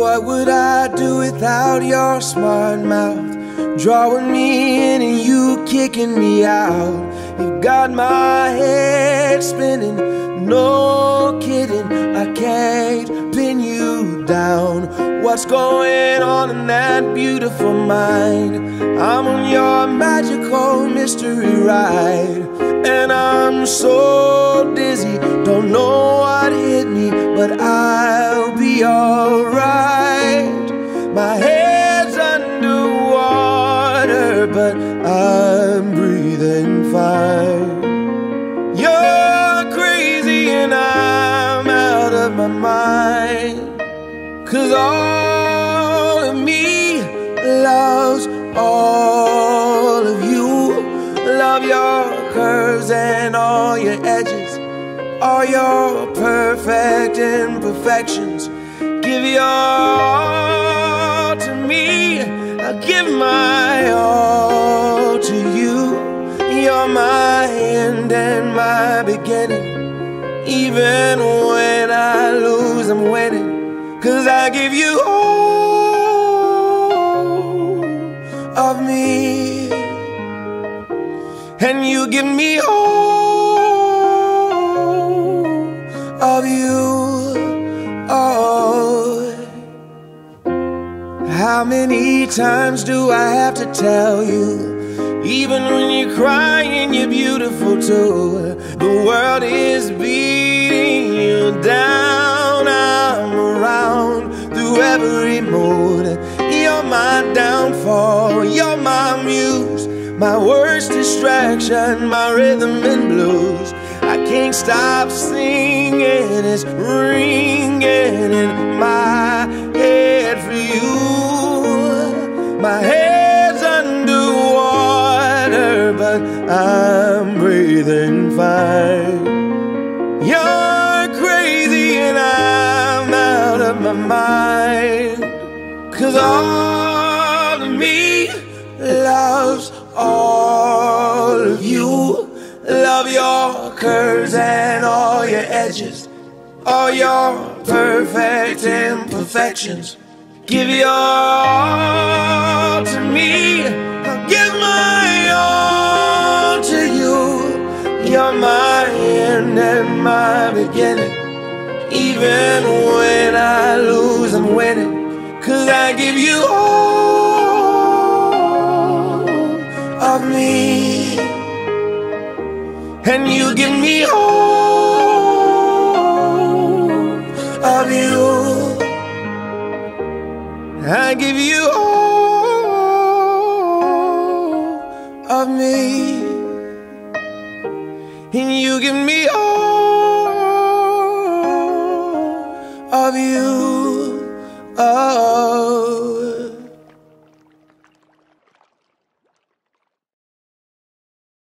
What would I do without your smart mouth? Drawing me in and you kicking me out. You got my head spinning, no kidding, I can't pin you down. What's going on in that beautiful mind? I'm on your magical mystery ride, and I'm so dizzy, don't know what hit me, but I'll be alright. My head's underwater, but I'm breathing fine. You're crazy and I'm out of my mind, 'cause all of me loves all of you. Love your curves and all your edges, all your perfect imperfections. Give your all to me, I'll give my all to you. You're my end and my beginning. Even when I lose, I'm winning, 'cause I give you all of me, and you give me all of you. Oh, how many times do I have to tell you? Even when you're crying, you're beautiful too. The world is beating you down. I'm around through every mood. You're my downfall, you're my muse, my worst distraction, my rhythm and blues. I can't stop singing, it's ringing in my head for you. My head's underwater, but I'm breathing fine. You're crazy and I'm out of my mind, 'cause all of me loves all of you. Love your curves and all your edges, all your perfect imperfections. Give your all to me, I'll give my all to you. You're my end and my beginning. Even when I lose, I'm winning, 'cause I give you all of me, and you give me all of you. I give you all of me, and you give me all of you. Oh.